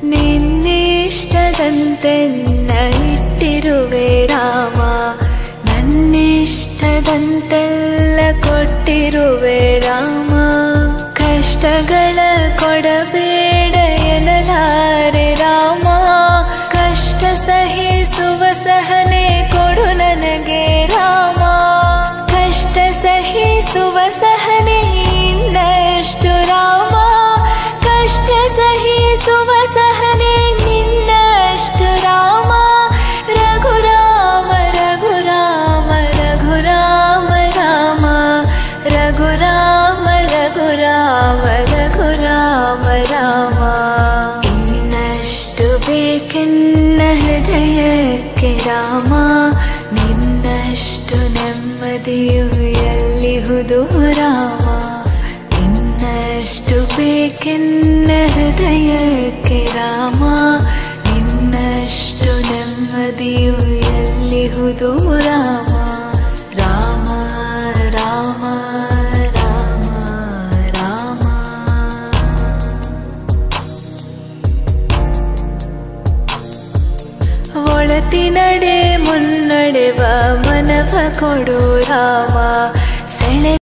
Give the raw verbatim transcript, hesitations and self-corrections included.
ನಿನ್ನಿಷ್ಟದಂತೆನ್ನ ಇಟ್ಟಿರುವೆ ರಾಮ, ನನ್ನಿಷ್ಟದಂತೆಲ್ಲ ಕೊಟ್ಟಿರುವೆ ರಾಮ. ಕಷ್ಟಗಳ ಕೊಡಬೇಡ ಎನ್ನಲಾರೆ ರಾಮ, ಕಷ್ಟ ಸಹಿಸುವ ಸಹನೆ ಕೊಡು ನನಗೆ ರಾಮ. ಕಷ್ಟ ಸಹಿಸುವ ಸಹನೆ ಇನ್ನಷ್ಟು ರಾಮ, ಕಷ್ಟ ಸಹಿಸುವ ಸಹನೆ ನಿನ್ನಷ್ಟು ರಾಮ. ರಘುರಾಮ ರಘುರಾಮ ರಘುರಾಮ ರಾಮ, ರಘುರಾಮ ರಘುರಾಮ ರಘುರಾಮ ರಾಮ. ಇನ್ನಷ್ಟು ಬೇಕೆನ್ನ ಹೃದಯಕ್ಕೆ ರಾಮ, ನಿನ್ನಷ್ಟು ನೆಮ್ಮದಿಯು ಎಲ್ಲಿಹುದು ರಾಮ. ಇನ್ನಷ್ಟು ಬೇಕೆನ್ನ ಹೃದಯಕ್ಕೆ ರಾಮ, ನಿನ್ನಷ್ಟು ನೆಮ್ಮದಿಯು ಎಲ್ಲಿಹುದು ರಾಮ. ರಾಮ ರಾಮ ರಾಮ ರಾಮ. ಒಳತಿನಡೆ ಮುನ್ನಡೆವ ಮನವ ಕೊಡು ರಾಮ, ಸೆಳೆ